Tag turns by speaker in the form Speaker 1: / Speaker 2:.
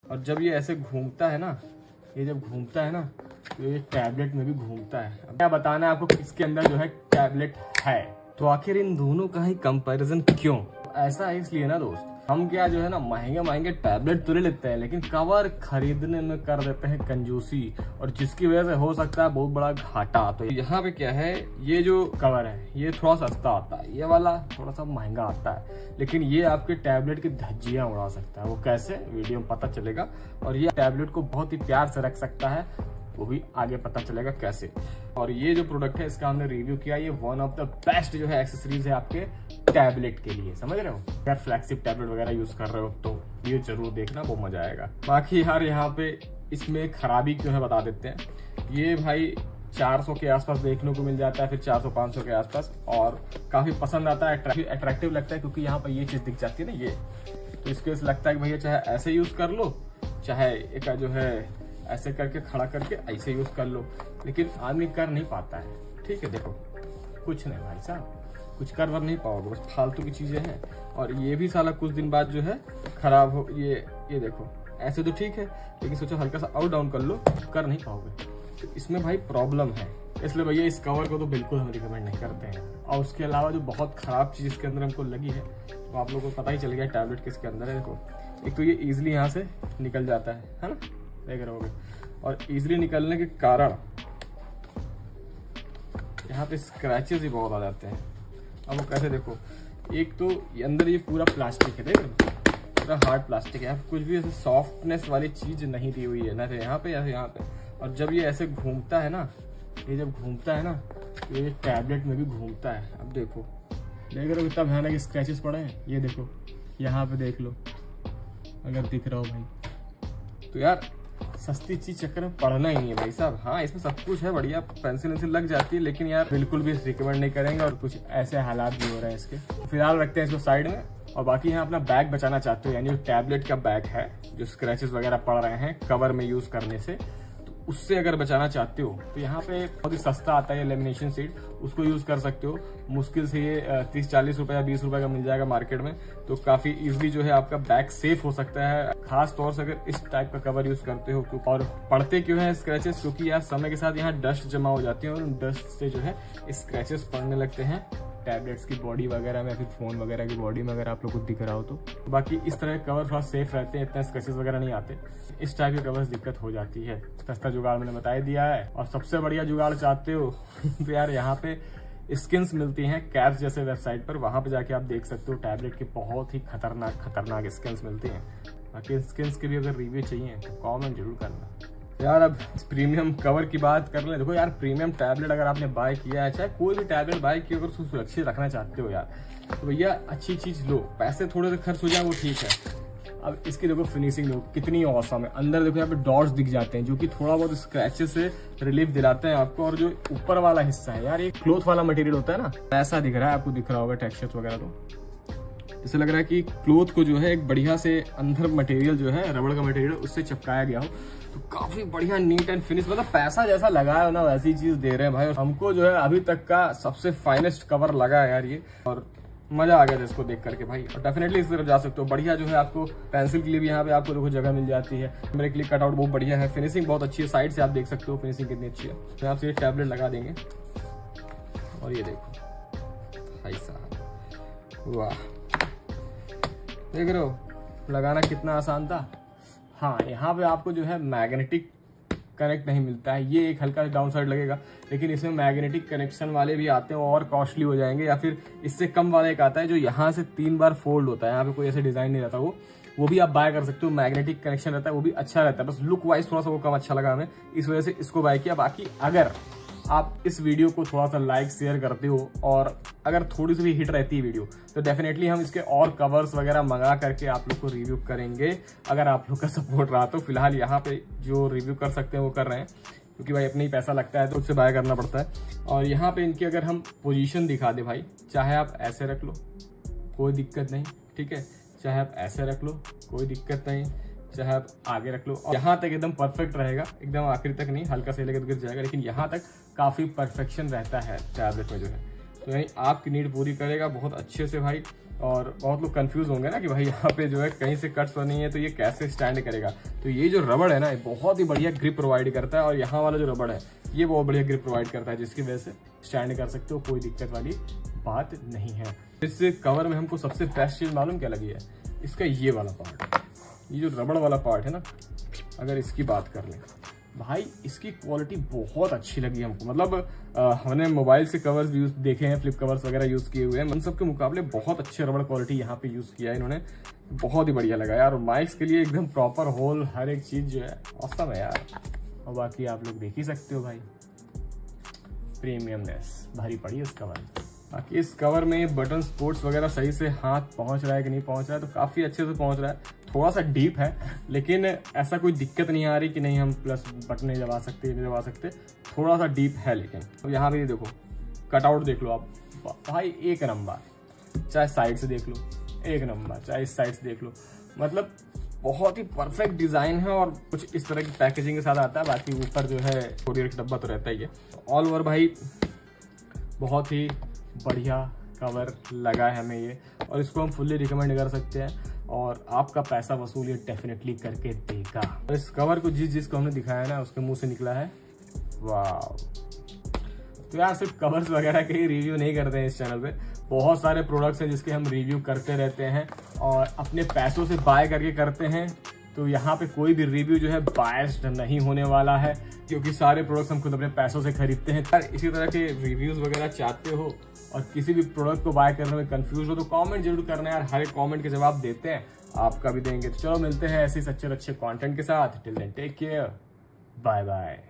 Speaker 1: और जब ये ऐसे घूमता है ना, ये जब घूमता है ना तो ये टैबलेट में भी घूमता है। अब क्या बताना है आपको किसके अंदर जो है टैबलेट है। तो आखिर इन दोनों का ही कंपैरिजन क्यों? ऐसा है इसलिए ना दोस्त, हम क्या जो है ना महंगे महंगे टैबलेट तो ले लेते हैं, लेकिन कवर खरीदने में कर देते हैं कंजूसी, और जिसकी वजह से हो सकता है बहुत बड़ा घाटा। तो यहाँ पे क्या है, ये जो कवर है ये थोड़ा सस्ता आता है, ये वाला थोड़ा सा महंगा आता है, लेकिन ये आपके टैबलेट की धज्जियां उड़ा सकता है। वो कैसे, वीडियो में पता चलेगा। और ये टैबलेट को बहुत ही प्यार से रख सकता है, वो भी आगे पता चलेगा कैसे। और ये जो प्रोडक्ट है इसका हमने रिव्यू किया, ये वन ऑफ द बेस्ट जो है एक्सेसरीज है आपके टैबलेट के लिए, समझ रहे हो। अगर फ्लैगशिप टैबलेट वगैरह यूज कर रहे हो तो ये जरूर देखना, वो मजा आएगा। बाकी यार यहाँ पे इसमें खराबी क्यों है बता देते हैं। ये भाई 400 के आसपास देखने को मिल जाता है, फिर 400-500 के आसपास, और काफी पसंद आता है, अट्रैक्टिव लगता है, क्योंकि यहाँ पर ये चीज दिख जाती है ना, ये तो इसके वजह से लगता है कि भैया चाहे ऐसे यूज कर लो, चाहे एक जो है ऐसे करके खड़ा करके ऐसे यूज कर लो, लेकिन आदमी कर नहीं पाता है। ठीक है, देखो कुछ नहीं भाई साहब, कुछ कर नहीं पाओगे, बस फालतू की चीजें हैं। और ये भी साला कुछ दिन बाद जो है खराब हो, ये देखो ऐसे तो ठीक है, लेकिन सोचो हल्का सा अप डाउन कर लो, कर नहीं पाओगे। तो इसमें भाई प्रॉब्लम है, इसलिए भैया इस कवर को तो बिल्कुल हम रिकमेंड नहीं करते हैं। और उसके अलावा जो बहुत खराब चीज इसके अंदर हमको लगी है, तो आप लोगों को पता ही चल गया टैबलेट किसके अंदर है। देखो, एक तो ये इजिली यहाँ से निकल जाता है ना, देख रहे होगे। और इजिली निकलने के कारण यहाँ पे स्क्रैचेस भी बहुत आ जाते हैं। अब वो कैसे, देखो एक तो अंदर ये पूरा प्लास्टिक है, देख रहे हो, पूरा हार्ड प्लास्टिक है, कुछ भी ऐसे सॉफ्टनेस वाली चीज नहीं दी हुई है ना, तो यहाँ पे या यहाँ पे। और जब ये ऐसे घूमता है ना, ये जब घूमता है ना तो ये टैबलेट में भी घूमता है। अब देखो, देख रहे हो कितना भयानक स्क्रैचेस पड़े हैं, ये देखो यहाँ पे देख लो अगर दिख रहा हो भाई। तो यार सस्ती चीज चक्कर में पढ़ना ही नहीं है भाई साहब। हाँ, इसमें सब कुछ है बढ़िया, पेंसिल वेंसिल लग जाती है, लेकिन यार बिल्कुल भी रिकमेंड नहीं करेंगे। और कुछ ऐसे हालात भी हो रहे हैं इसके, फिलहाल रखते हैं इसको साइड में। और बाकी यहाँ अपना बैग बचाना चाहते हो, यानी जो टैबलेट का बैग है, जो स्क्रैचेस वगैरह पड़ रहे हैं कवर में यूज करने से, तो उससे अगर बचाना चाहते हो तो यहाँ पे बहुत ही सस्ता आता है लेमिनेशन शीट, उसको यूज कर सकते हो। मुश्किल से ये 30-40 रुपए या 20 रुपए का मिल जाएगा मार्केट में, तो काफी इजीली जो है आपका बैग सेफ हो सकता है, खास तौर से अगर इस टाइप का कवर यूज करते हो। और पड़ते क्यों है स्क्रैचेस, क्योंकि यार समय के साथ यहाँ डस्ट जमा हो जाती है, और डस्ट से जो है स्क्रैचेस पड़ने लगते हैं टैबलेट्स की बॉडी वगैरह में, फिर फोन वगैरह की बॉडी में, अगर आप लोग को दिख रहा हो तो। बाकी इस तरह के कवर थोड़ा सेफ रहते हैं, इतने स्क्रैचेस वगैरह नहीं आते। इस टाइप के कवर्स दिक्कत हो जाती है। सस्ता जुगाड़ मैंने बता दिया है। और सबसे बढ़िया जुगाड़ चाहते हो तो यार यहाँ पे स्किन्स मिलती हैं कैप्स जैसे वेबसाइट पर, वहां पे जाके आप देख सकते हो टैबलेट के बहुत ही खतरनाक स्किन्स मिलती हैं। बाकी स्किन्स के भी अगर रिव्यू चाहिए तो कमेंट जरूर करना यार। अब प्रीमियम कवर की बात कर ले, देखो यार प्रीमियम टैबलेट अगर आपने बाय किया है, चाहे कोई भी टैबलेट बाय किया, अगर उसको सुरक्षित रखना चाहते हो यार, तो भैया अच्छी चीज लो, पैसे थोड़े से खर्च हो जाए वो ठीक है। अब इसकी देखो फिनिशिंग देखो कितनी औसम है। अंदर देखो यहाँ पे डॉट्स दिख जाते हैं, जो कि थोड़ा बहुत स्क्रैचेस से रिलीफ दिलाते हैं आपको। और जो ऊपर वाला हिस्सा है यार, ये क्लोथ वाला मटेरियल होता है ना, ऐसा दिख रहा है, आपको दिख रहा होगा टेक्सचर्स वगैरह, तो इससे लग रहा है कि क्लोथ को जो है एक बढ़िया से अंदर मटेरियल जो है रबड़ का मटेरियल उससे चिपकाया गया हो, तो काफी बढ़िया नीट एंड फिनिश, मतलब पैसा जैसा लगाया हो ना वैसी चीज दे रहे हैं भाई। और हमको जो है अभी तक का सबसे फाइनेस्ट कवर लगा है यार ये, और मजा आ गया था इसको देख करके भाई। और डेफिनेटली इस तरफ जा सकते हो। बढ़िया जो है आपको पेंसिल के लिए भी यहाँ पे आपको देखो जगह मिल जाती है। मेरे के लिए कटआउट बहुत बढ़िया है, फिनिशिंग बहुत अच्छी है, साइड से आप देख सकते हो फिनिशिंग कितनी अच्छी है। तो आपसे ये टैबलेट लगा देंगे, और ये देखो भाई साहब, वाह, देख रहे हो लगाना कितना आसान था। हाँ, यहाँ पे आपको जो है मैग्नेटिक कनेक्ट नहीं मिलता है, ये एक हल्का डाउन साइड लगेगा, लेकिन इसमें मैग्नेटिक कनेक्शन वाले भी आते हैं और कॉस्टली हो जाएंगे। या फिर इससे कम वाला एक आता है जो यहाँ से 3 बार फोल्ड होता है, यहाँ पे कोई ऐसे डिजाइन नहीं रहता, वो भी आप बाय कर सकते हो। मैग्नेटिक कनेक्शन रहता है, वो भी अच्छा रहता है, बस लुक वाइज थोड़ा सा वो कम अच्छा लगा हमें, इस वजह से इसको बाय किया। बाकी अगर आप इस वीडियो को थोड़ा सा लाइक शेयर करते हो, और अगर थोड़ी सी भी हिट रहती है वीडियो, तो डेफिनेटली हम इसके और कवर्स वगैरह मंगा करके आप लोग को रिव्यू करेंगे, अगर आप लोग का सपोर्ट रहा तो। फिलहाल यहाँ पे जो रिव्यू कर सकते हैं वो कर रहे हैं, क्योंकि भाई अपने ही पैसा लगता है तो उससे बाय करना पड़ता है। और यहाँ पे इनकी अगर हम पोजीशन दिखा दे भाई, चाहे आप ऐसे रख लो कोई दिक्कत नहीं, ठीक है, चाहे आप ऐसे रख लो कोई दिक्कत नहीं, चाहे आप आगे रख लो, और यहाँ तक एकदम परफेक्ट रहेगा, एकदम आखिर तक नहीं, हल्का से लेकर गिर जाएगा, लेकिन यहाँ तक काफी परफेक्शन रहता है टैबलेट में जो है। तो यानी आपकी नीड पूरी करेगा बहुत अच्छे से भाई। और बहुत लोग कंफ्यूज होंगे ना कि भाई यहाँ पे जो है कहीं से कट्स नहीं है तो ये कैसे स्टैंड करेगा। तो ये जो रबड़ है ना, ये बहुत ही बढ़िया ग्रिप प्रोवाइड करता है, और यहाँ वाला जो रबड़ है ये बहुत बढ़िया ग्रिप प्रोवाइड करता है, जिसकी वजह से स्टैंड कर सकते हो, कोई दिक्कत वाली बात नहीं है। इस कवर में हमको सबसे बेस्ट चीज मालूम क्या लगी है, इसका ये वाला पार्ट, ये जो रबड़ वाला पार्ट है ना, अगर इसकी बात कर लें भाई, इसकी क्वालिटी बहुत अच्छी लगी हमको। मतलब हमने मोबाइल से कवर्स यूज देखे हैं, फ्लिप कवर्स वगैरह यूज किए हुए हैं, उन सब के मुकाबले बहुत अच्छे रबड़ क्वालिटी यहाँ पे यूज किया है इन्होंने, बहुत ही बढ़िया लगा यार। और माइक्स के लिए एकदम प्रॉपर होल, हर एक चीज जो है औसम है यार। और बाकी आप लोग देख ही सकते हो भाई, प्रीमियमनेस भारी पड़ी है इस कवर। बाकी इस कवर में बटन स्पोर्ट्स वगैरह सही से हाथ पहुंच रहा है कि नहीं पहुंच रहा है, तो काफी अच्छे से पहुंच रहा है। थोड़ा सा डीप है, लेकिन ऐसा कोई दिक्कत नहीं आ रही कि नहीं हम प्लस बटन नहीं दबा सकते, नहीं दबा सकते, थोड़ा सा डीप है। लेकिन अब यहाँ पे देखो कटआउट देख लो आप भाई, एक नंबर, चाहे साइड से देख लो एक नंबर, चाहे इस साइड से देख लो, मतलब बहुत ही परफेक्ट डिजाइन है। और कुछ इस तरह की पैकेजिंग के साथ आता है। बाकी ऊपर जो है कोरियर का डब्बा तो रहता ही है। ऑल ओवर भाई बहुत ही बढ़िया कवर लगा है हमें ये, और इसको हम फुल्ली रिकमेंड कर सकते हैं, और आपका पैसा वसूल ये डेफिनेटली करके देगा। और इस कवर को जिसको हमने दिखाया ना, उसके मुंह से निकला है वाह। तो यार सिर्फ कवर्स वगैरह के ही रिव्यू नहीं करते हैं इस चैनल पे, बहुत सारे प्रोडक्ट्स हैं जिसके हम रिव्यू करते रहते हैं और अपने पैसों से बाय करके करते हैं। तो यहाँ पे कोई भी रिव्यू जो है बायस्ड नहीं होने वाला है, क्योंकि सारे प्रोडक्ट्स हम खुद अपने पैसों से खरीदते हैं। यार इसी तरह के रिव्यूज वगैरह चाहते हो और किसी भी प्रोडक्ट को बाय करने में कंफ्यूज हो तो कमेंट जरूर करना यार, हर एक कमेंट के जवाब देते हैं, आपका भी देंगे। तो चलो मिलते हैं ऐसे सच्चे अच्छे कंटेंट के साथ। Till then take care, bye bye.